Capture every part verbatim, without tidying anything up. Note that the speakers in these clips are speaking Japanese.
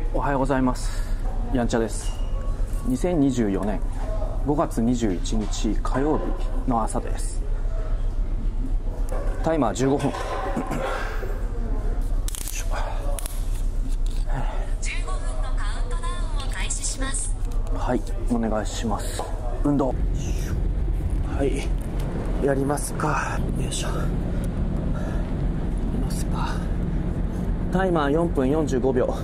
おはようございます。やんちゃです。にせんにじゅうよねんごがつにじゅういちにち火曜日の朝です。タイマーじゅうごふん。 じゅうごふんのカウントダウンを開始します。 はい、お願いします。運動。はい、やりますか。よいしょ。やりますか。タイマーよんぷんよんじゅうごびょう。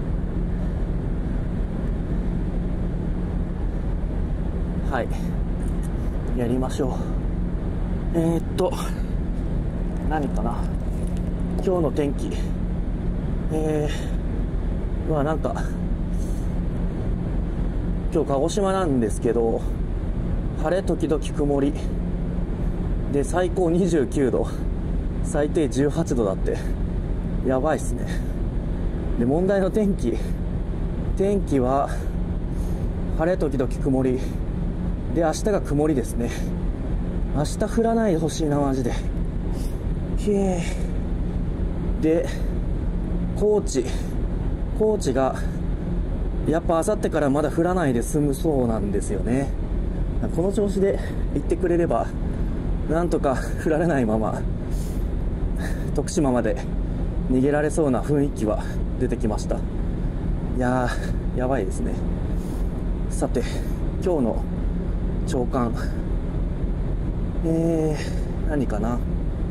はい、やりましょう。えー、っと何かな、今日の天気。えー、まあなんか今日鹿児島なんですけど、晴れ時々曇りで、最高にじゅうきゅうど、最低じゅうはちどだって、やばいっすね。で、問題の天気天気は晴れ時々曇りで、明日が曇りですね。明日降らないでほしいな、マジで。ひえー。で、高知高知がやっぱ明後日からまだ降らないで済むそうなんですよね。この調子で行ってくれればなんとか降られないまま徳島まで逃げられそうな雰囲気は出てきました。いやー、やばいですね。さて、今日の朝刊、えー、何かな。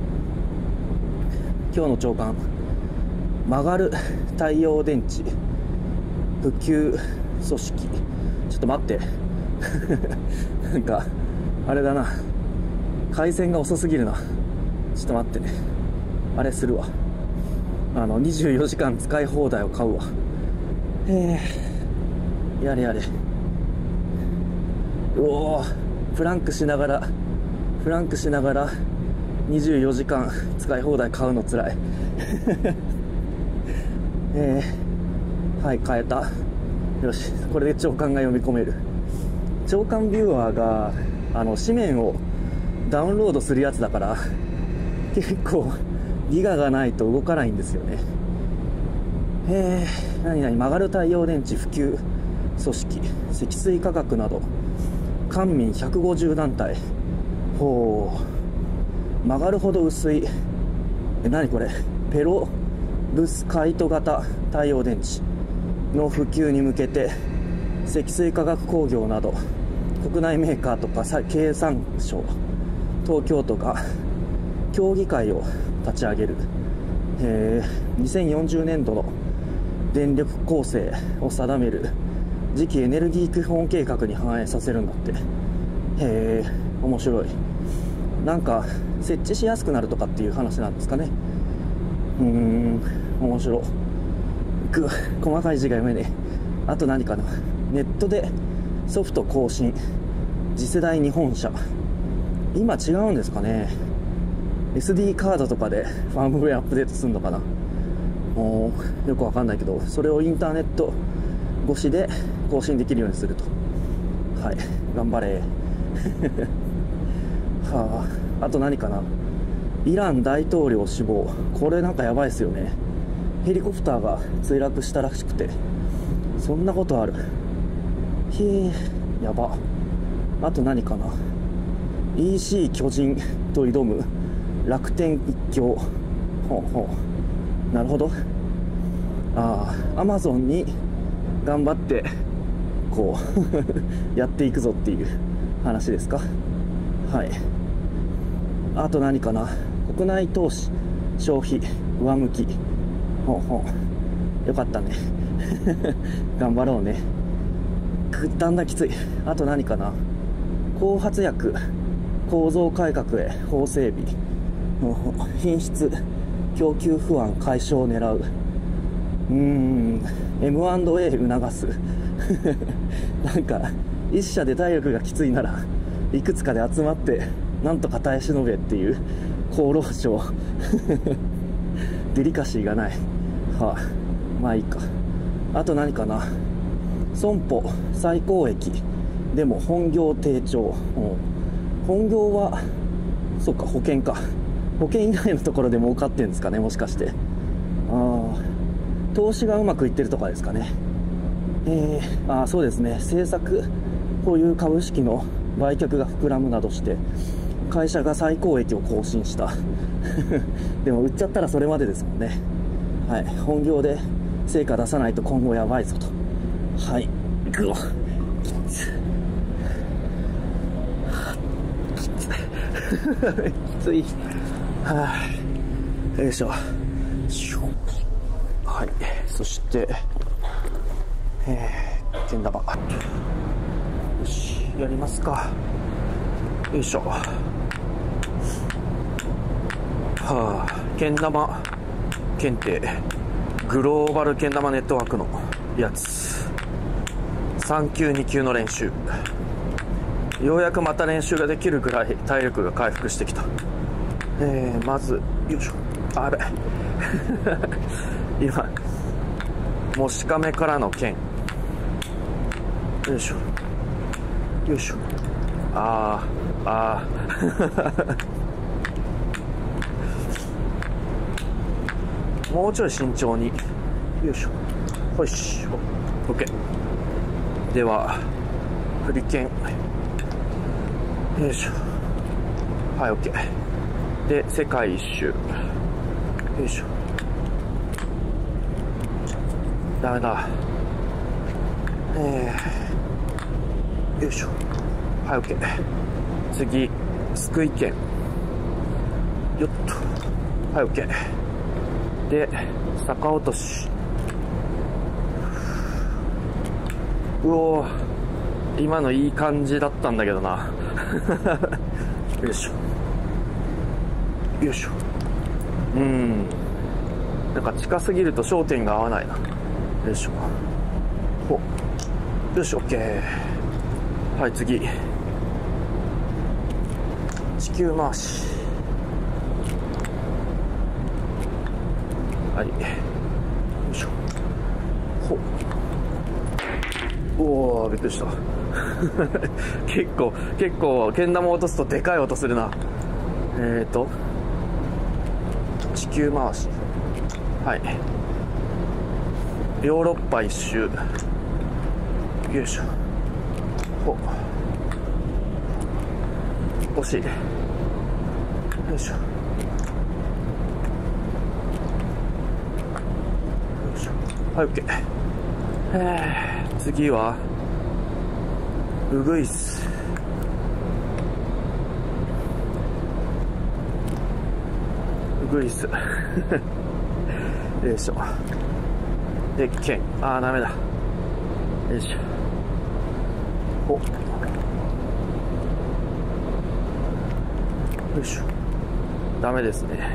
今日の朝刊、曲がる太陽電池普及組織。ちょっと待ってなんかあれだな、回線が遅すぎるな。ちょっと待ってね、あれするわ。あのにじゅうよじかん使い放題を買うわ。えー、やれやれ。うおー、フランクしながらフランクしながらにじゅうよじかん使い放題買うのつらいえー、はい、変えた。よし、これで朝刊が読み込める。朝刊ビューアーがあの紙面をダウンロードするやつだから、結構ギガがないと動かないんですよね。えー、何々曲がる太陽電池普及組織、積水化学など官民ひゃくごじゅうだんたい。ほう、曲がるほど薄い、え、何これ、ペロブスカイト型太陽電池の普及に向けて、積水化学工業など国内メーカーとか経産省、東京都が協議会を立ち上げる。えー、にせんよんじゅうねんどの電力構成を定める次期エネルギー基本計画に反映させるんだって。へえ、面白い。なんか設置しやすくなるとかっていう話なんですかね。うーん、面白い。く細かい字が読めねえ。あと何かな、ネットでソフト更新、次世代日本車。今違うんですかね。 エスディー カードとかでファームウェアアップデートするのかな。もうよくわかんないけど、それをインターネット越しで更新できるようにすると。はい、頑張れはあ、あと何かな、イラン大統領死亡。これなんかやばいですよね。ヘリコプターが墜落したらしくて、そんなことある。へえ、やば。あと何かな、 イーシー 巨人と挑む楽天一強。ほうほう、なるほど。ああ、アマゾンに頑張ってこうやっていくぞっていう話ですか。はい。あと何かな、国内投資消費上向き。ほうほう、よかったね頑張ろうね。だんだんきつい。あと何かな、後発薬構造改革へ法整備。品質供給不安解消を狙う。うーん、 エムアンドエー 促すなんか一社で体力がきついならいくつかで集まってなんとか耐え忍べっていう厚労省デリカシーがない。はあ、まあいいか。あと何かな、損保最高益でも本業低調。本業はそっか、保険か。保険以外のところで儲かってんですかね、もしかして。あ投資がうまくいってるとかですかね。えー、あそうですね、政策保有株式の売却が膨らむなどして会社が最高益を更新したでも売っちゃったらそれまでですもんね。はい、本業で成果出さないと今後やばいぞと。はい、グオきつきつきついはあ、よいしょ。はい、そしてえー、けん玉よしやりますか。よいしょ。はあ、けん玉検定グローバルけん玉ネットワークのやつさん級に級の練習。ようやくまた練習ができるぐらい体力が回復してきた。えー、まずよいしょ。あやべ今もしかめからの剣よいしょよいしょ。あーあーもうちょい慎重に。よいしょ。よし OK では振り剣よいしょ。はい OK で世界一周よいしょ。ダメだ。えー、よいしょ。はい OK 次救い剣よっと。はい OK で逆落とし。うおー今のいい感じだったんだけどなよいしょよいしょ。うーんなんか近すぎると焦点が合わないな。よいしょ。ほよし OK。 はい次地球回し。はいよいしょ。ほおーびっくりした結構結構けん玉落とすとでかい音するな。えーと地球回し。はいヨーロッパ一周よいしょ。ほ惜しい。よいしょよいしょ。はい OK。 えー、次はウグイス。ウグイスよいしょ。で剣あーダメだ。よいしょ。ほよいしょ。ダメですね。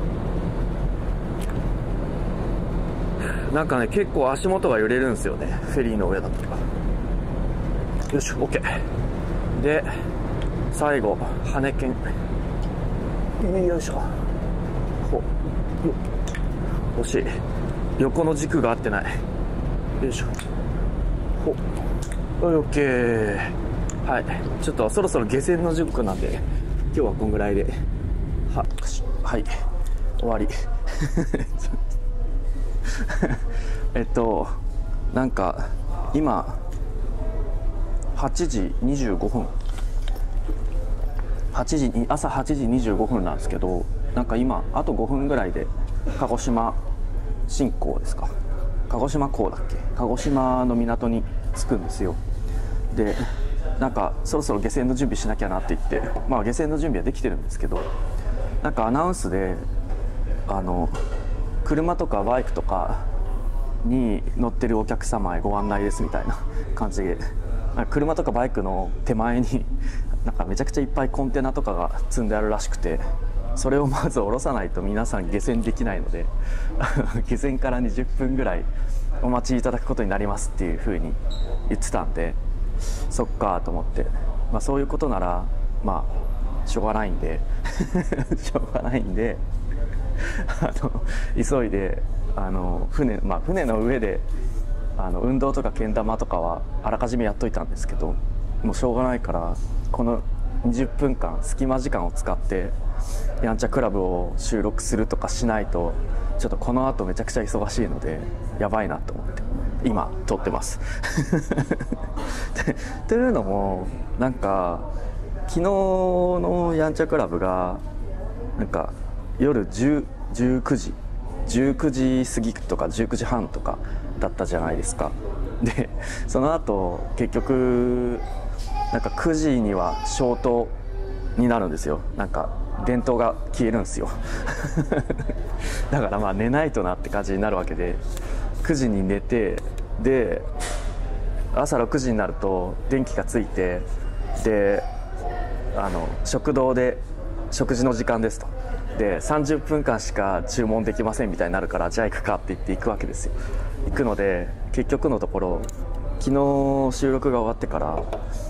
なんかね結構足元が揺れるんですよね、フェリーの上だと。よし OK で最後羽剣よいしょ。ほよ惜しい。横の軸が合ってない。よいしょ。ほはい OK。 はいちょっとそろそろ下船の塾なんで今日はこんぐらいでははい終わりえっとなんか今はちじにじゅうごふんはちじに朝はちじにじゅうごふんなんですけど、なんか今あとごふんぐらいで鹿児島新港ですか、鹿児島港だっけ、鹿児島の港に着くんですよ。でなんかそろそろ下船の準備しなきゃなって言って、まあ下船の準備はできてるんですけど、なんかアナウンスであの車とかバイクとかに乗ってるお客様へご案内ですみたいな感じで、なんか車とかバイクの手前になんかめちゃくちゃいっぱいコンテナとかが積んであるらしくて、それをまず下ろさないと皆さん下船できないので下船からにじゅっぷんぐらいお待ちいただくことになりますっていう風に言ってたんで、そっかと思って、まあ、そういうことならまあしょうがないんでしょうがないんであの急いであの 船,、まあ、船の上であの運動とかけん玉とかはあらかじめやっといたんですけど、もうしょうがないからこのにじゅっぷんかん隙間時間を使ってやんちゃクラブを収録するとかしないとちちょっとこの後めちゃくちゃ忙しいのでやばいなと思って今撮ってますというのもなんか昨日のやんちゃクラブがなんか夜じゅう、じゅうくじじゅうくじ過ぎとかじゅうくじはんとかだったじゃないですか。でその後結局なんかくじには消灯になるんですよ。なんか電灯が消えるんですよだからまあ寝ないとなって感じになるわけで、くじに寝て、で朝ろくじになると電気がついて、であの食堂で食事の時間ですと、でさんじゅっぷんかんしか注文できませんみたいになるから、じゃあ行くかって言って行くわけですよ。行くので結局のところ昨日収録が終わってから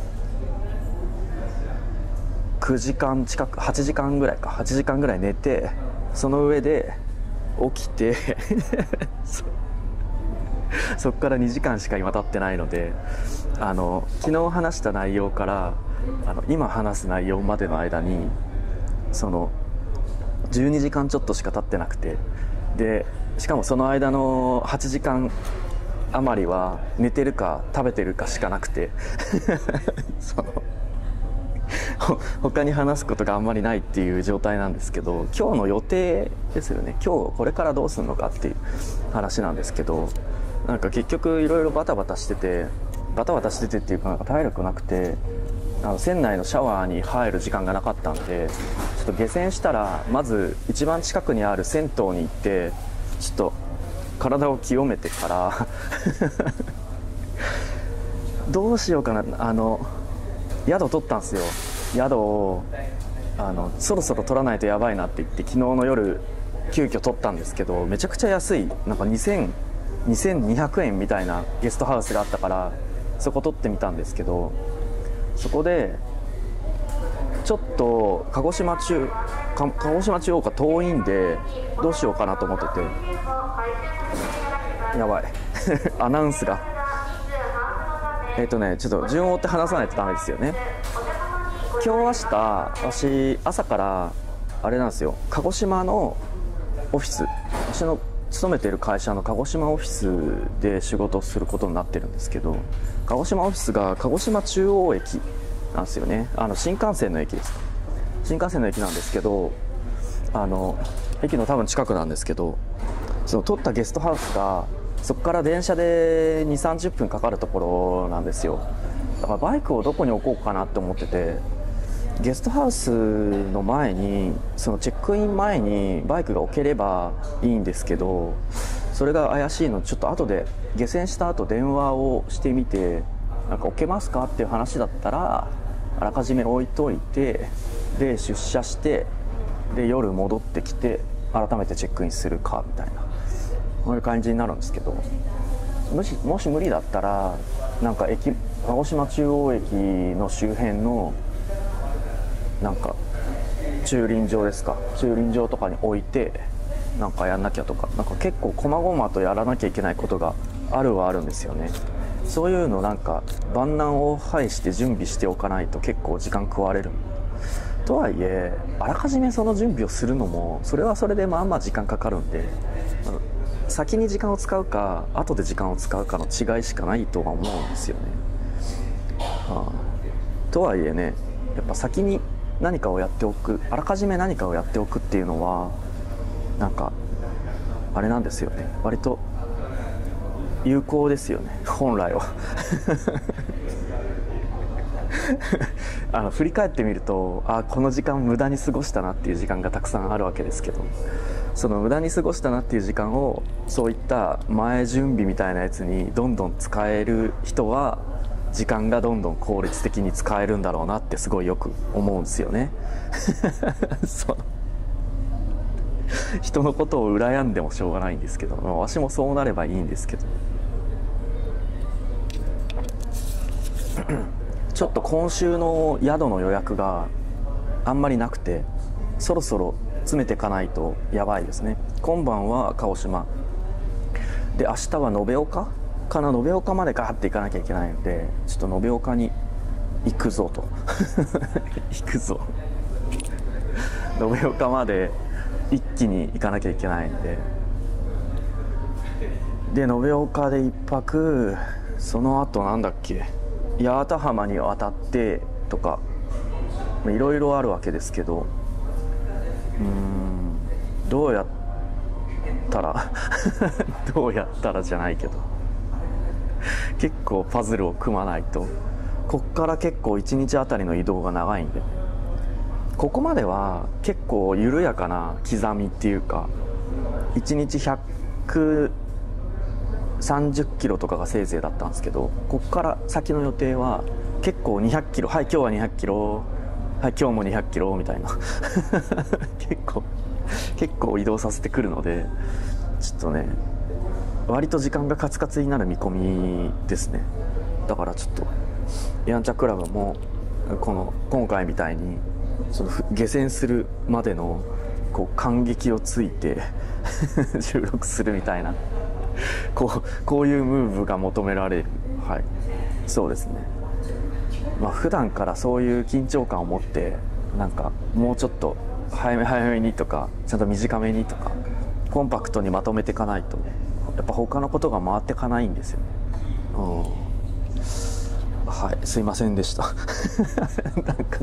くじかん近く、はちじかんぐらいかはちじかんぐらい寝て、その上で起きてそ, そっからにじかんしか今経ってないので、あの昨日話した内容からあの今話す内容までの間にそのじゅうにじかんちょっとしか経ってなくて、でしかもその間のはちじかん余りは寝てるか食べてるかしかなくてその他に話すことがあんまりないっていう状態なんですけど、今日の予定ですよね。今日これからどうするのかっていう話なんですけど、なんか結局いろいろバタバタしててバタバタしててっていうか、なんか体力なくて、あの船内のシャワーに入る時間がなかったんで、ちょっと下船したらまず一番近くにある銭湯に行ってちょっと体を清めてからどうしようかな、あの宿取ったんですよ。宿をあのそろそろ取らないとやばいなって言って昨日の夜急遽取ったんですけど、めちゃくちゃ安い、なんかにせんにひゃくえんみたいなゲストハウスがあったからそこ取ってみたんですけど、そこでちょっと鹿児島中鹿児島中央が遠いんでどうしようかなと思ってて、やばいアナウンスがえっとねちょっと順を追って話さないとダメですよね。今日明日私朝からあれなんですよ、鹿児島のオフィス、私の勤めている会社の鹿児島オフィスで仕事をすることになってるんですけど、鹿児島オフィスが鹿児島中央駅なんですよね。あの新幹線の駅です。新幹線の駅なんですけど、あの駅の多分近くなんですけど、その取ったゲストハウスがそこから電車でにじゅうさんじゅっぷんかかるところなんですよ。だからバイクをどこに置こうかなって思ってて、ゲストハウスの前にそのチェックイン前にバイクが置ければいいんですけど、それが怪しいのでちょっと後で下船した後電話をしてみて、なんか置けますかっていう話だったらあらかじめ置いといて、で出社してで夜戻ってきて改めてチェックインするかみたいな、そういう感じになるんですけど、もしもし無理だったらなんか駅鹿児島中央駅の周辺のなんか駐輪場ですか、駐輪場とかに置いてなんかやんなきゃとか、なんか結構細々とやらなきゃいけないことがあるはあるんですよね。そういうのなんか万難を排して準備しておかないと結構時間食われる。とはいえあらかじめその準備をするのもそれはそれでまあまあ時間かかるんで、先に時間を使うか後で時間を使うかの違いしかないとは思うんですよね。はあ、とはいえね、やっぱ先に何かをやっておく、あらかじめ何かをやっておくっていうのはなんかあれなんですよね、割と有効ですよね、本来はあの振り返ってみると、あこの時間無駄に過ごしたなっていう時間がたくさんあるわけですけど、その無駄に過ごしたなっていう時間をそういった前準備みたいなやつにどんどん使える人は時間がどんどん効率的に使えるんだろうなってすごいよく思うんですよねそう人のことを羨んでもしょうがないんですけど、まあ、わしもそうなればいいんですけどちょっと今週の宿の予約があんまりなくて、そろそろ詰めていかないとやばいですね。今晩は鹿児島で、明日は延岡かな、延岡までガーって行かなきゃいけないので、ちょっと延岡に行くぞと行くぞ延岡まで一気に行かなきゃいけないので、 で延岡で一泊、その後なんだっけ、八幡浜に渡ってとかいろいろあるわけですけど、うーんどうやったらどうやったらじゃないけど結構パズルを組まないと、こっから結構いちにちあたりの移動が長いんで、ここまでは結構緩やかな刻みっていうか、いちにちひゃくさんじゅっキロとかがせいぜいだったんですけど、こっから先の予定は結構にひゃっキロ、はい今日はにひゃっキロ、はい今日もにひゃっキロみたいな結構結構移動させてくるので、ちょっとね割と時間がカツカツになる見込みですね。だからちょっとやんちゃクラブもこの今回みたいにその下船するまでのこう感激をついて収録するみたいな、こうこういうムーブが求められる。はい、そうですね。まあ普段からそういう緊張感を持って、なんかもうちょっと早め早めにとか、ちゃんと短めにとか、コンパクトにまとめていかないと、やっぱ他のことが回っていかないんですよね。うん、はい、すいませんでしたなんか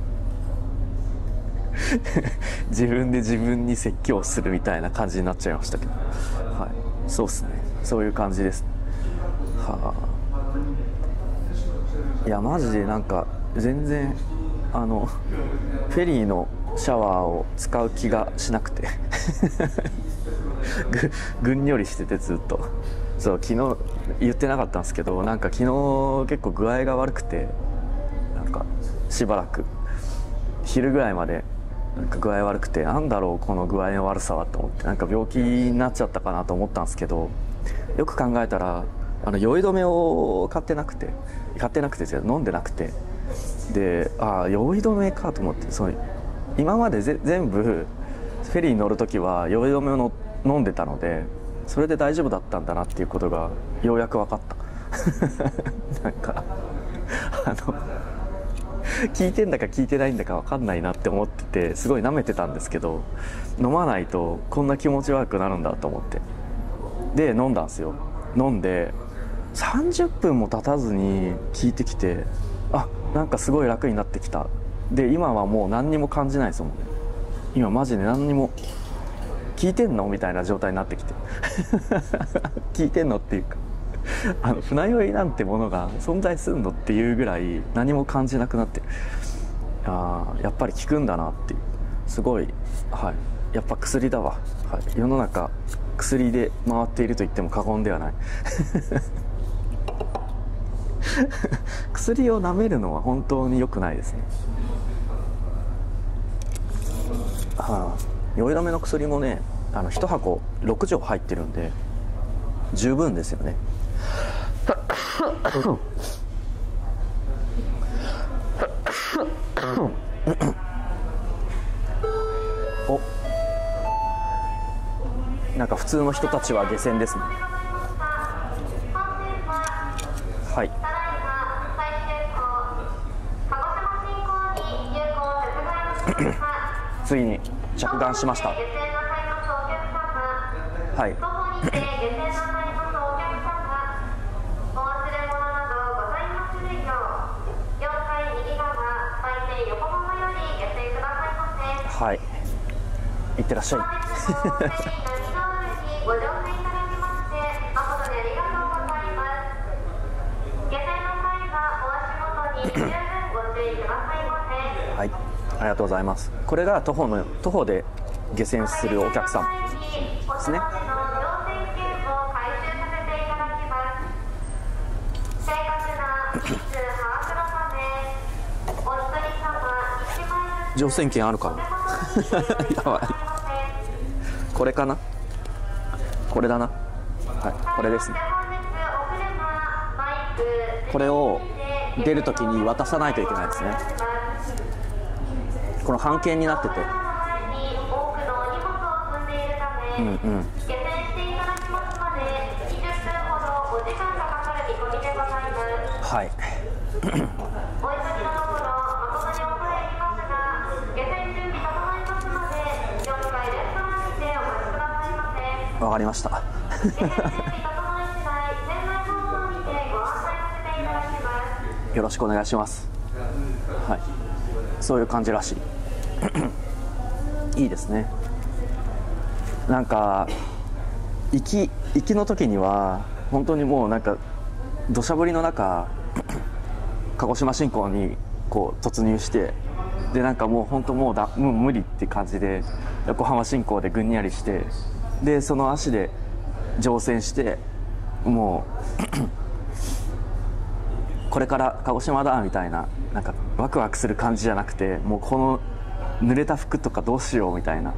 自分で自分に説教するみたいな感じになっちゃいましたけど、はい、そうっすね、そういう感じです。はあ、いやマジでなんか全然あのフェリーのシャワーを使う気がしなくてぐ, ぐんよりしてて、ずっとそう昨日言ってなかったんですけど、なんか昨日結構具合が悪くて、なんかしばらく昼ぐらいまでなんか具合悪くて、なんだろうこの具合の悪さはと思って、なんか病気になっちゃったかなと思ったんですけど、よく考えたらあの酔い止めを買ってなくて買ってなくて飲んでなくて、でああ酔い止めかと思って、その今までぜ全部フェリーに乗るときは酔い止めをの飲んでたので、それで大丈夫だったんだなっていうことがようやく分かったなんかあの聞いてんだか聞いてないんだか分かんないなって思ってて、すごい舐めてたんですけど、飲まないとこんな気持ち悪くなるんだと思って、で飲んだんですよ。飲んでさんじゅっぷんも経たずに効いてきて、あ、なんかすごい楽になってきた。で今はもう何にも感じないですもんね。今マジで何にも聞いてんのみたいな状態になってきて聞いてんのっていうかあの船酔いなんてものが存在するのっていうぐらい何も感じなくなって、あやっぱり効くんだなっていう、すごい、はい、やっぱ薬だわ、はい、世の中薬で回っていると言っても過言ではない薬を舐めるのは本当に良くないですね。はあ、酔い止めの薬もね、あのいち箱ろく錠入ってるんで十分ですよねお、なんか普通の人たちは下船ですね。はい、ついに着岸しました。はい。はい。いってらっしゃい。はい、ありがとうございます。これが徒歩の徒歩で下船するお客さんですね。乗船券あるかなやばい。これかな、これだな、はい、これですね。これを出るときに渡さないといけないですね。この半券になってて、うんうん、はいわかりましたよろしくお願いします。はい、そういう感じらしいいいですね。なんか行き行きの時には本当にもうなんか土砂降りの中鹿児島新港にこう突入して、でなんかもう本当もうだもう無理って感じで横浜新港でぐんにゃりして、でその足で乗船して、もうこれから鹿児島だみたいな、なんかワクワクする感じじゃなくて、もうこの濡れた服とかどうしようみたいな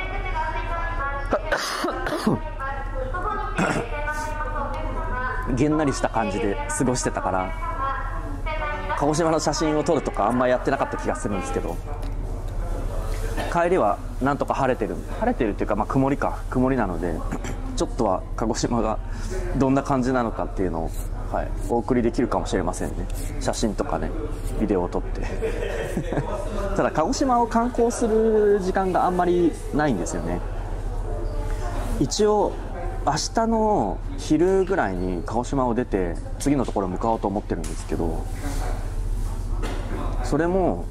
げんなりした感じで過ごしてたから、鹿児島の写真を撮るとかあんまやってなかった気がするんですけど、帰りはなんとか晴れてる晴れてるっていうか、まあ曇りか曇りなのでちょっとは鹿児島がどんな感じなのかっていうのを、はい、お送りできるかもしれませんね。写真とかね、ビデオを撮ってただ鹿児島を観光する時間があんまりないんですよね。一応明日の昼ぐらいに鹿児島を出て次のところ向かおうと思ってるんですけど、それも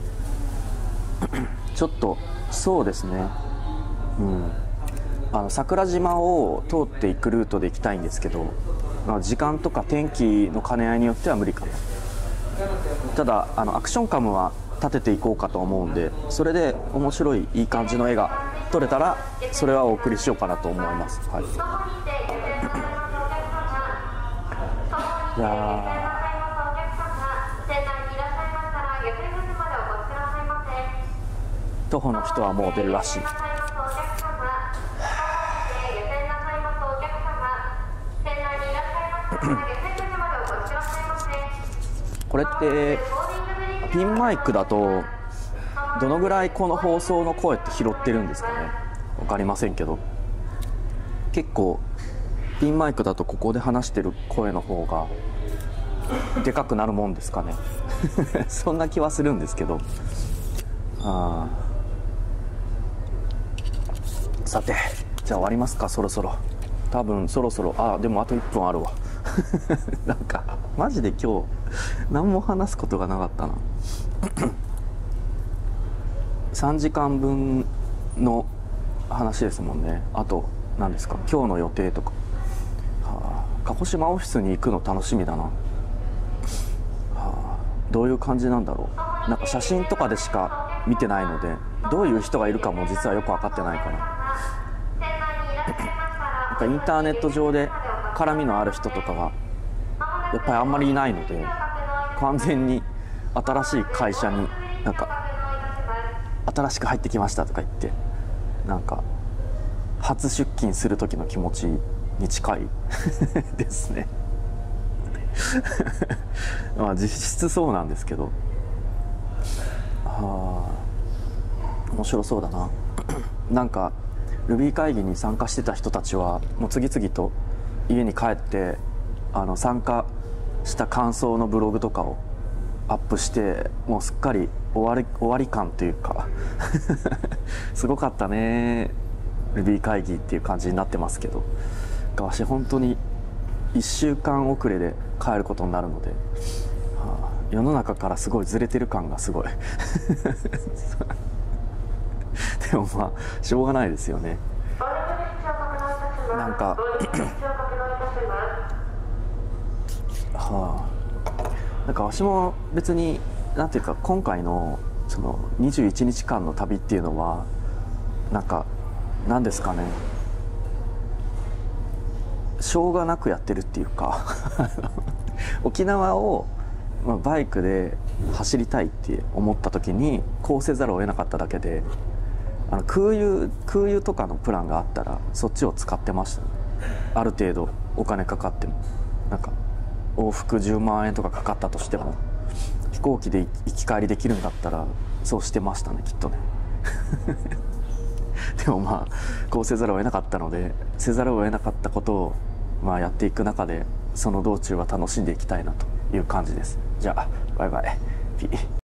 ちょっとそうですね、うん、あの桜島を通っていくルートで行きたいんですけど、まあ、時間とか天気の兼ね合いによっては無理かな。ただあのアクションカムは立てていこうかと思うんで、それで面白いいい感じの絵が撮れたらそれはお送りしようかなと思います。はい、いや徒歩の人はもう出るらしい。これってピンマイクだとどのぐらいこの放送の声って拾ってるんですかね。分かりませんけど、結構ピンマイクだとここで話してる声の方がでかくなるもんですかねそんな気はするんですけど、あさてじゃあ終わりますか、そろそろ。多分そろそろ、あでもあといっぷんあるわなんかマジで今日何も話すことがなかったなさんじかんぶんの話ですもんね。あと何ですか、今日の予定とか、はあ、鹿児島オフィスに行くの楽しみだな、はあ、どういう感じなんだろう。なんか写真とかでしか見てないので、どういう人がいるかも実はよく分かってないから、なんかインターネット上で絡みのある人とかがやっぱりあんまりいないので、完全に新しい会社になんか新しく入ってきましたとか言って、なんか初出勤する時の気持ちに近いですねまあ実質そうなんですけど、はあ面白そうだななんか Ruby 会議に参加してた人たちはもう次々と家に帰ってあの参加した感想のブログとかをアップして、もうすっかり終わり終わり感というかすごかったね Ruby 会議っていう感じになってますけど、わし本当にいっしゅうかん遅れで帰ることになるので、はあ、世の中からすごいずれてる感がすごいでもまあしょうがないですよね。なんかはあ、なんかわしも別になんていうか、今回のそのにじゅういちにちかんの旅っていうのはなんかなんですかね、しょうがなくやってるっていうか沖縄を、まあ、バイクで走りたいって思った時にこうせざるを得なかっただけで、あの空輸空輸とかのプランがあったらそっちを使ってましたね。ある程度お金かかっても、なんか往復じゅうまんえんとかかかったとしても飛行機で行き帰りできるんだったらそうしてましたね、きっとねでもまあこうせざるを得なかったので、せざるを得なかったことをまあやっていく中で、その道中は楽しんでいきたいなという感じです。じゃあバイバイピー。